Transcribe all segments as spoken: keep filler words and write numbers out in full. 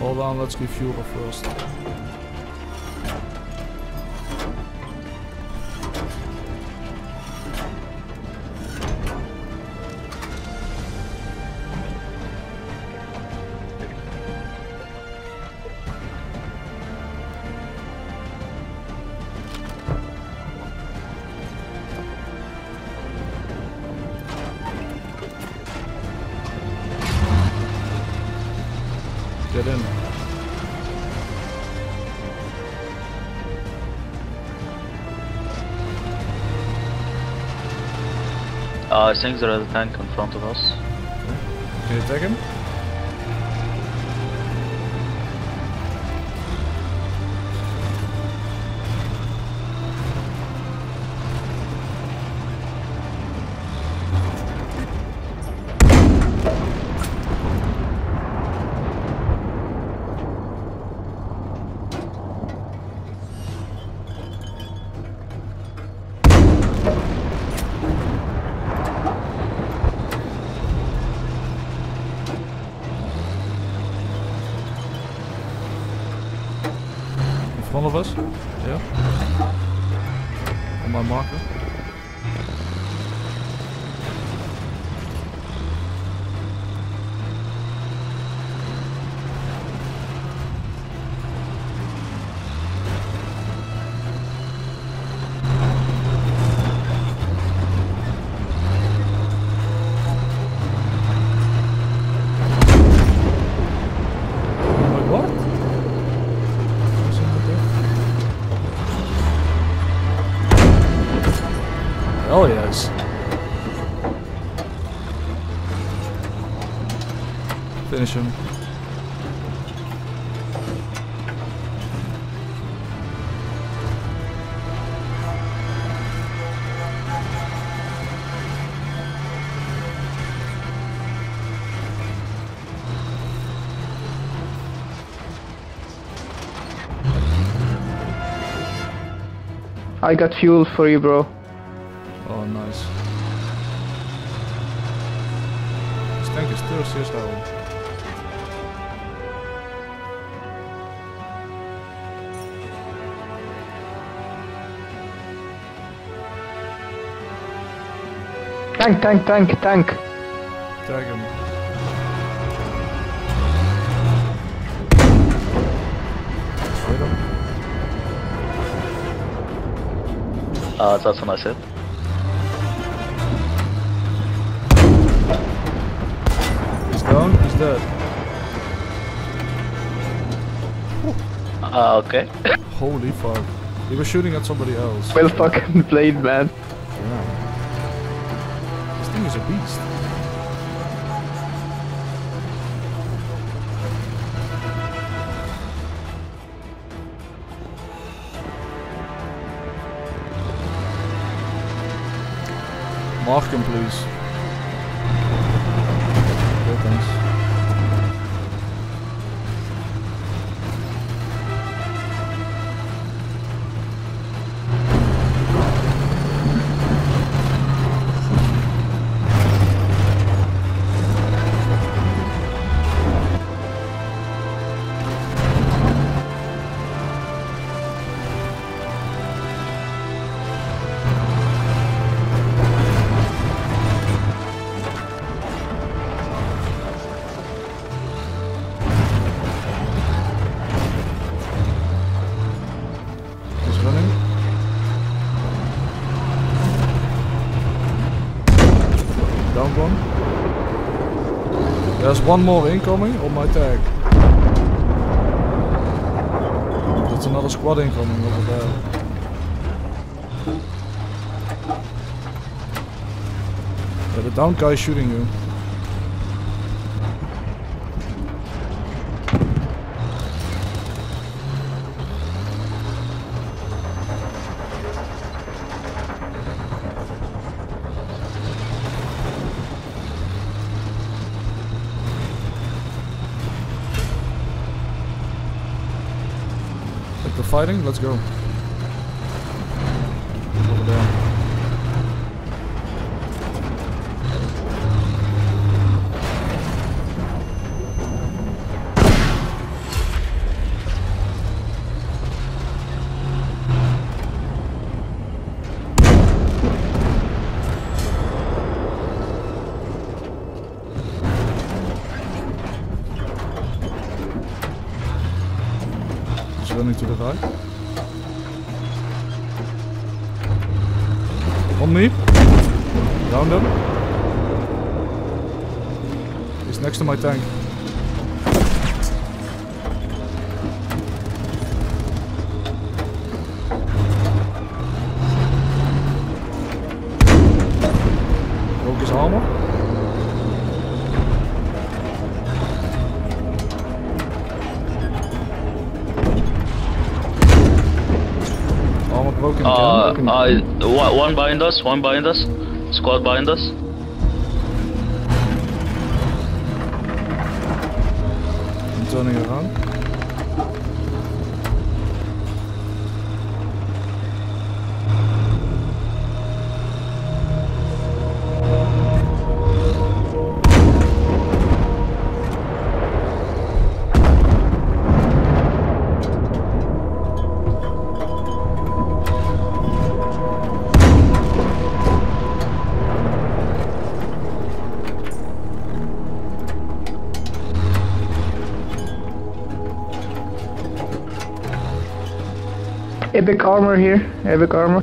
Hold on, let's give fuel first. Get in. Uh, I think there is a tank in front of us. Okay. Can you take him? In front of us? Yeah. On my marker. Wait, what? Oh yes. Finish him. I got fuel for you, bro. Oh, nice. This tank is thirsty as hell. Tank, tank, tank, tank. Tag him. Hit him. Uh, that's a nice hit. He's down, he's dead. Uh, okay. Holy fuck. He was shooting at somebody else. Well fucking played, man. Yeah. This thing is a beast. Mark him, please. Okay, thanks. Down one. There's one more incoming on my tag. That's another squad incoming over there. Yeah, the down guy is shooting you. Like the fighting, let's go. Over there. running to the right. On me. Down them. He's next to my tank. Broke his armor. Armor broken Uh, again. uh, one one behind us, one behind us. Squad behind us. I'm turning around. Epic armor here. Epic armor.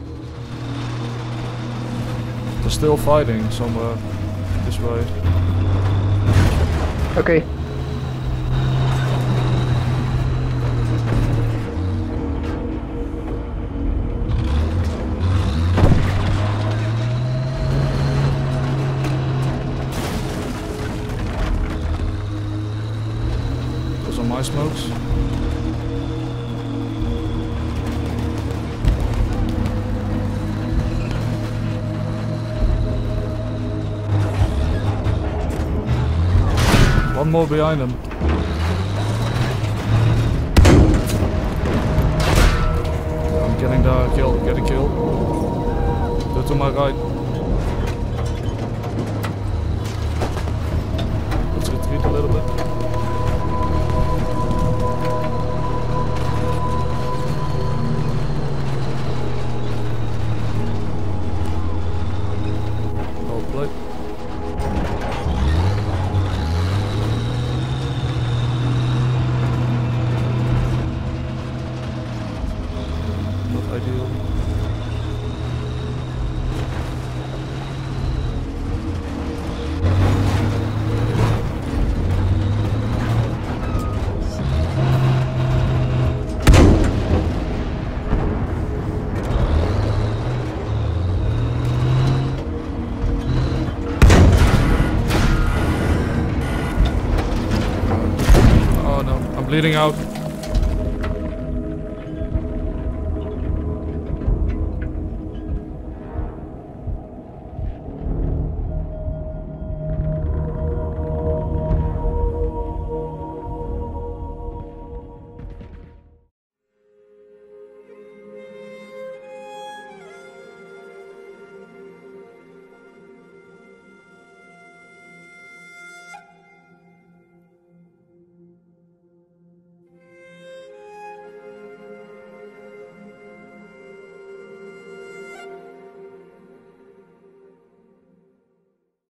They're still fighting somewhere this way. Okay. Those are my smokes. One more behind him. I'm getting the kill, get a kill. Go to my right. Let's retreat a little bit. Well played. Ideal. Oh no, I'm bleeding out.